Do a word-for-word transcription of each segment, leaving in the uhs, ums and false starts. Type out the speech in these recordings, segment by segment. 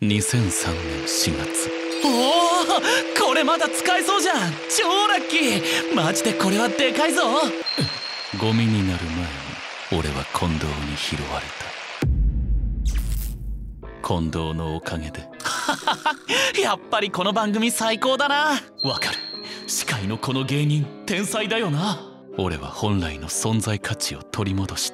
にせんさんねんしがつ。 おお、これまだ使えそうじゃん。超ラッキー。マジでこれはでかいぞ。 ゴミになる前に俺は近藤に拾われた。近藤のおかげでやっぱりこの番組最高だな。わかる。司会のこの芸人天才だよな。 俺は本来の存在価値を取り戻した。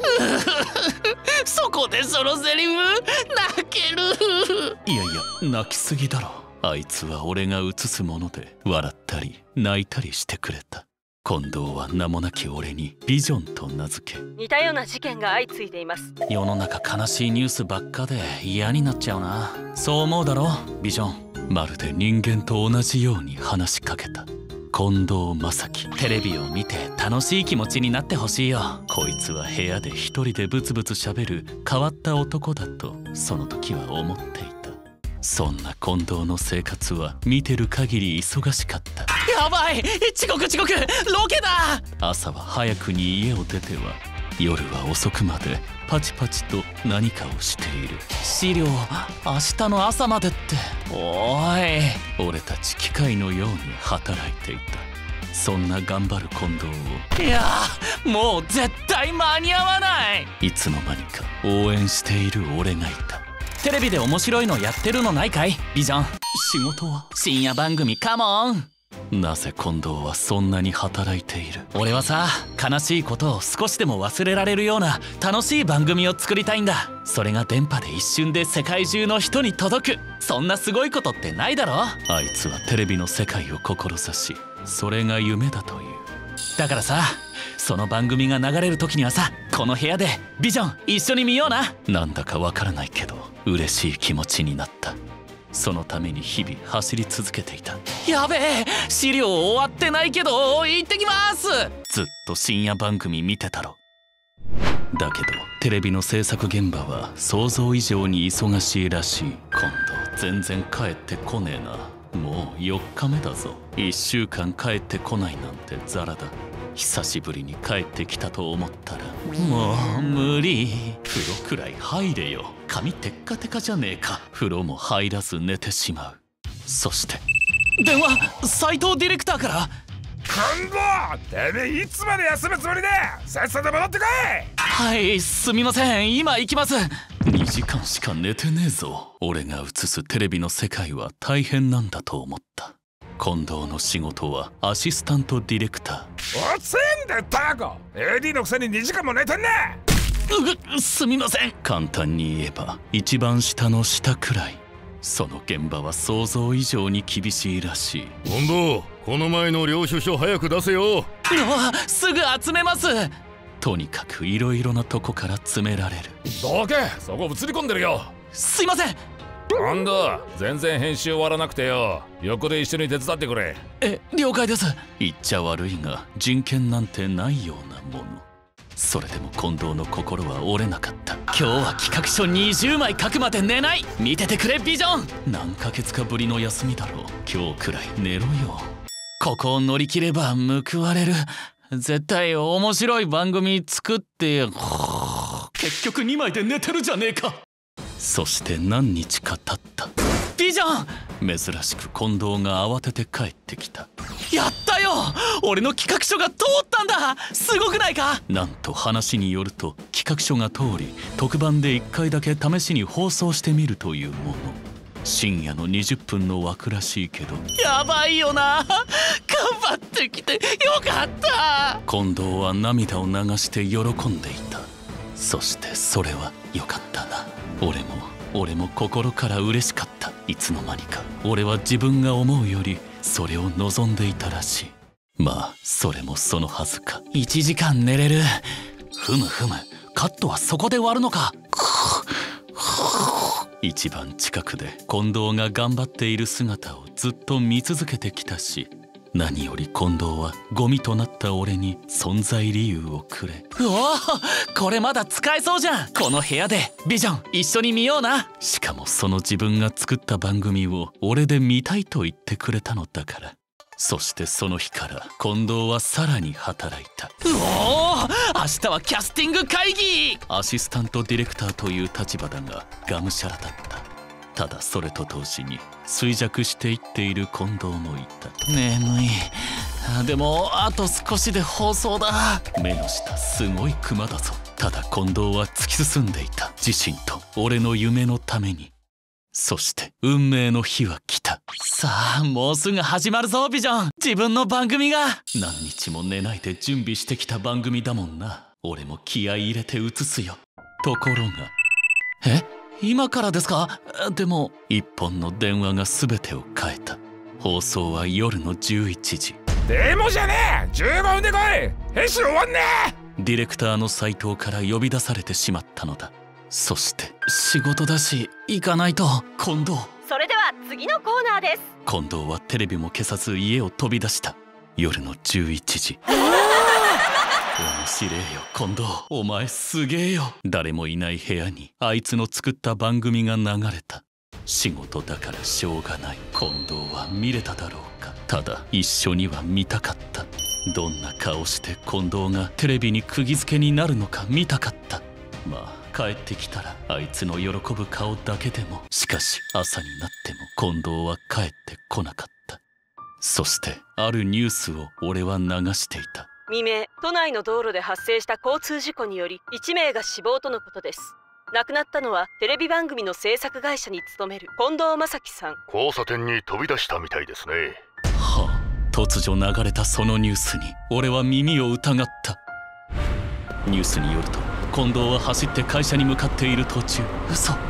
そこでそのセリフ泣ける。 いやいや、泣きすぎだろ。あいつは俺が映すもので笑ったり泣いたりしてくれた。近藤は名もなき俺にビジョンと名付け、 似たような事件が相次いでいます。 世の中悲しいニュースばっかで嫌になっちゃうな。そう思うだろビジョン。まるで人間と同じように話しかけた。近藤正樹、テレビを見て楽しい気持ちになってほしいよ。こいつは部屋で一人でブツブツしゃべる変わった男だとその時は思っていた。そんな近藤の生活は見てる限り忙しかった。 やばい、遅刻遅刻、ロケだ。 朝は早くに家を出ては夜は遅くまでパチパチと何かをしている。 資料明日の朝までって。おい、 俺たち機械のように働いていた。そんな頑張る近藤を、 いやもう絶対間に合わない。 いつの間にか応援している俺がいた。 テレビで面白いのやってるのないかいビジョン。 仕事は深夜番組カモン。 なぜ近藤はそんなに働いている。 俺はさ、悲しいことを少しでも忘れられるような楽しい番組を作りたいんだ。それが電波で一瞬で世界中の人に届く。そんなすごいことってないだろ。 あいつはテレビの世界を志し、それが夢だという。 だからさ、その番組が流れる時にはさ、この部屋でビジョン一緒に見ような。 なんだかわからないけど嬉しい気持ちになった。そのために日々走り続けていた。 やべえ、資料終わってないけど行ってきます。 ずっと深夜番組見てたろ。だけどテレビの制作現場は想像以上に忙しいらしい。今度全然帰ってこねえな。もうよっかめだぞ。いっしゅうかん帰ってこないなんてザラだ。久しぶりに帰ってきたと思ったらもう無理。 風呂くらい入れよ。髪テッカテカじゃねえか。風呂も入らず寝てしまう。そして電話、斉藤ディレクターから。 近藤、てめえいつまで休むつもりで。さっさと戻ってこい。 はい、すみません、今行きます。 にじかんしか寝てねえぞ。俺が映すテレビの世界は大変なんだと思った。近藤の仕事はアシスタントディレクター。おつんだタコ。 エーディー のくせににじかんも寝てんね。 うすみません。 簡単に言えば一番下の下くらい。その現場は想像以上に厳しいらしい。 近藤、この前の領収書早く出せよ。 うわ、すぐ集めます。 とにかくいろいろなとこから詰められる。 どけ、そこ映り込んでるよ。 すいません。 近藤、全然編集終わらなくてよ。横で一緒に手伝ってくれ。 え、了解です。 言っちゃ悪いが人権なんてないようなもの。それでも近藤の心は折れなかった。 今日は企画書にじゅうまい書くまで寝ない。見ててくれビジョン。 何ヶ月かぶりの休みだろう。今日くらい寝ろよ。 ここを乗り切れば報われる。絶対面白い番組作って。 結局にまいで寝てるじゃねえか。そして何日か経った。 ビジョン。 珍しく近藤が慌てて帰ってきた。 やったよ、俺の企画書が通ったんだ。すごくないか。 なんと話によると企画書が通り特番でいっかいだけ試しに放送してみるというもの。深夜のにじゅっぷんの枠らしいけど。 やばいよな。頑張ってきてよかった。 近藤は涙を流して喜んでいた。そしてそれはよかったな。俺も俺も心から嬉しかった。いつの間にか俺は自分が思うよりそれを望んでいたらしい。まあそれもそのはずか。 いちじかん寝れる。ふむふむ、カットはそこで終わるのか。 一番近くで近藤が頑張っている姿をずっと見続けてきたし、何より近藤はゴミとなった俺に存在理由をくれ。 うおー、これまだ使えそうじゃん。この部屋でビジョン一緒に見ような。 しかもその自分が作った番組を俺で見たいと言ってくれたのだから。そしてその日から近藤はさらに働いた。 うおー、明日はキャスティング会議。 アシスタントディレクターという立場だががむしゃらだった。 ただそれと同時に衰弱していっている近藤もいた。眠い。でもあと少しで放送だ。目の下すごいクマだぞ。ただ近藤は突き進んでいた、自身と俺の夢のために。そして運命の日は来た。さあもうすぐ始まるぞビジョン。自分の番組が何日も寝ないで準備してきた番組だもんな。俺も気合い入れて映すよ。ところが、え今からですか？でも一本の電話が全てを変えた。放送は夜のじゅういちじ。 でもじゃねえ、じゅうごふんで来い。編集終わんねえ。ディレクターの斉藤から呼び出されてしまったのだ。そして仕事だし行かないと。近藤。 それでは次のコーナーです。 近藤はテレビも消さず家を飛び出した。夜のじゅういちじ。面白えよ近藤、お前すげえよ。誰もいない部屋にあいつの作った番組が流れた。仕事だからしょうがない。近藤は見れただろうか。ただ一緒には見たかった。どんな顔して近藤がテレビに釘付けになるのか見たかった。まあ帰ってきたらあいつの喜ぶ顔だけでも。しかし朝になっても近藤は帰ってこなかった。そしてあるニュースを俺は流していた。 未明、都内の道路で発生した交通事故によりいちめいが死亡とのことです。亡くなったのはテレビ番組の制作会社に勤める近藤正樹さん。 交差点に飛び出したみたいですね。 はあ、突如流れたそのニュースに俺は耳を疑った。ニュースによると近藤は走って会社に向かっている途中。嘘。 危ね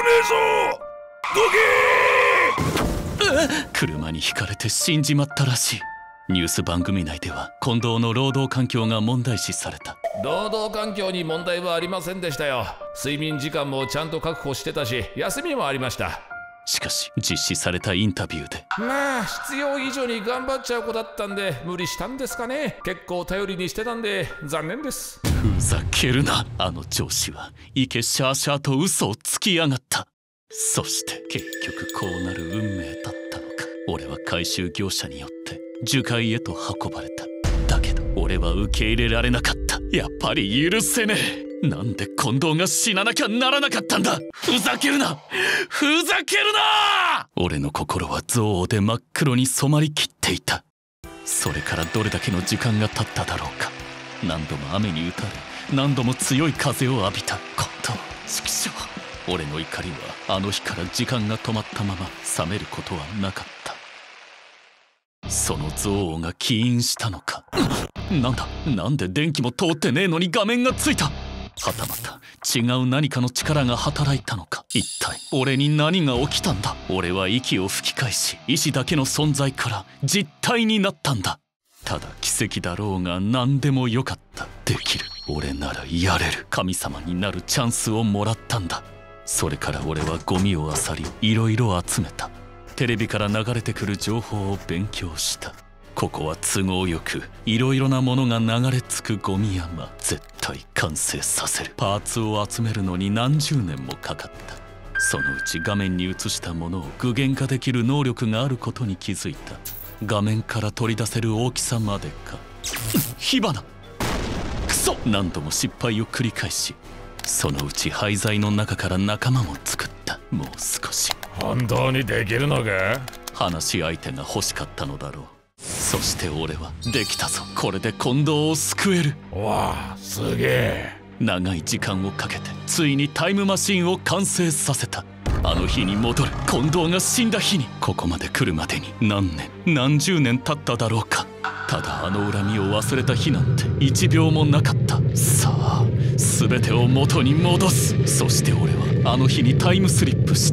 えぞ。どけー車にひかれて死んじまったらしい。ニュース番組内では近藤の労働環境が問題視された。 労働環境に問題はありませんでしたよ。睡眠時間もちゃんと確保してたし、休みもありました。 しかし実施されたインタビューで、 まあ必要以上に頑張っちゃう子だったんで無理したんですかね。結構頼りにしてたんで残念です。 ふざけるな。あの上司はイケシャーシャーと嘘をつきやがった。そして結局こうなる運命だったのか。俺は回収業者によって樹海へと運ばれた。だけど俺は受け入れられなかった。やっぱり許せねえ。なんで近藤が死ななきゃならなかったんだ。ふざけるなふざけるな。俺の心は憎悪で真っ黒に染まりきっていた。それからどれだけの時間が経っただろうか。何度も雨に打たれ、何度も強い風を浴びた。近藤畜生。俺の怒りはあの日から時間が止まったまま冷めることはなかった。その憎悪が起因したのか。なんだ、なんで電気も通ってねえのに画面がついた。はたまた違う何かの力が働いたのか。一体俺に何が起きたんだ。俺は息を吹き返し、意志だけの存在から実体になったんだ。ただ奇跡だろうが何でもよかった。できる、俺ならやれる。神様になるチャンスをもらったんだ。それから俺はゴミを漁り、いろいろ集めた。テレビから流れてくる情報を勉強した。ここは都合よくいろいろなものが流れ着くゴミ山。絶対完成させる。パーツを集めるのに何十年もかかった。そのうち画面に映したものを具現化できる能力があることに気づいた。画面から取り出せる大きさまでか。火花。クソ。何度も失敗を繰り返し、そのうち廃材の中から仲間も作った。もう少し。 本当にできるのか。 話し相手が欲しかったのだろう。そして俺はできたぞ。これで近藤を救える。 わあ、すげえ。 長い時間をかけてついにタイムマシンを完成させた。あの日に戻る。近藤が死んだ日に。ここまで来るまでに何年何十年経っただろうか。ただあの恨みを忘れた日なんて一秒もなかった。さあ全てを元に戻す。そして俺はあの日にタイムスリップした。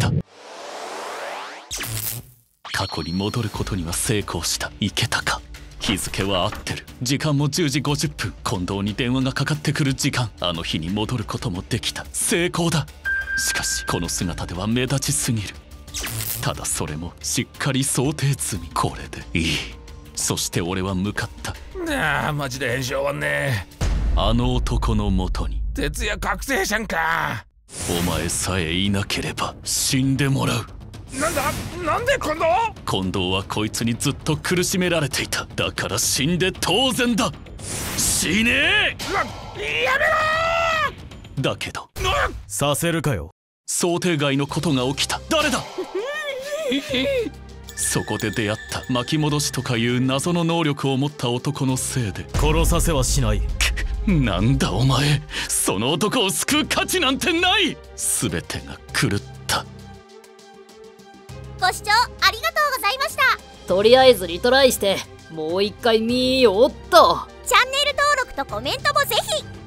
過去に戻ることには成功した。いけたか。日付は合ってる。時間もじゅうじごじゅっぷん。近藤に電話がかかってくる時間。あの日に戻ることもできた。成功だ。しかしこの姿では目立ちすぎる。ただそれもしっかり想定済み。これでいい。そして俺は向かった。 なあ、マジで編集終わんねえ。 あの男のもとに。 徹夜覚醒者んか。 お前さえいなければ死んでもらう。 なんだ、なんで近藤。 近藤はこいつにずっと苦しめられていた。だから死んで当然だ。死ねえ。 やめろーだけどさせるかよ。 想定外のことが起きた。誰だそこで出会った巻き戻しとかいう謎の能力を持った男のせいで殺させはしない。 なんだお前、その男を救う価値なんてない。全てが狂った。 ご視聴ありがとうございました。 とりあえずリトライしてもう一回見ようっと。 チャンネル登録とコメントもぜひ。